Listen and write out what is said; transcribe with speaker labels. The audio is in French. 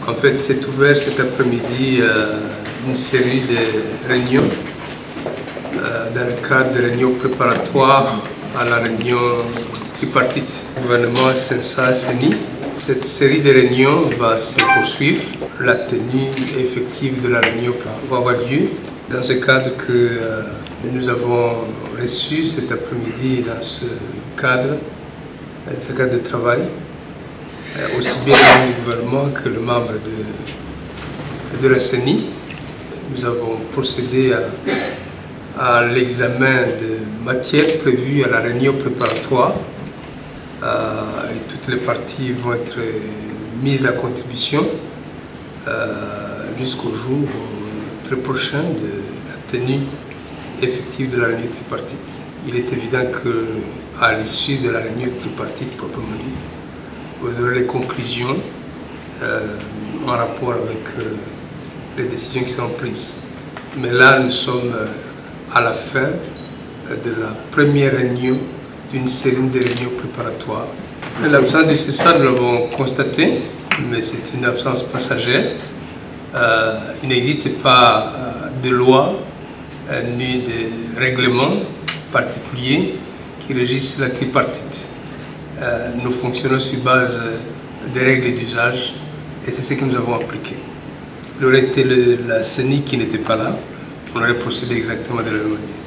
Speaker 1: En fait, c'est ouvert cet après-midi une série de réunions dans le cadre de réunions préparatoires à la réunion tripartite gouvernement SENSA-CENI. Cette série de réunions va se poursuivre. La tenue effective de la réunion va avoir lieu dans ce cadre que nous avons reçu cet après-midi dans ce cadre de travail, aussi bien le gouvernement que le membre de la CENI. Nous avons procédé à l'examen de matières prévues à la réunion préparatoire et toutes les parties vont être mises à contribution jusqu'au jour très prochain de la tenue effective de la réunion tripartite. Il est évident qu'à l'issue de la réunion tripartite proprement dite, vous aurez les conclusions en rapport avec les décisions qui seront prises. Mais là, nous sommes à la fin de la première réunion d'une série de réunions préparatoires. L'absence de CESA, nous l'avons constaté, mais c'est une absence passagère. Il n'existe pas de loi ni de règlement particulier qui régisse la tripartite. Nous fonctionnons sur base des règles d'usage et c'est ce que nous avons appliqué. Il aurait été la CENI qui n'était pas là, on aurait procédé exactement de la même manière.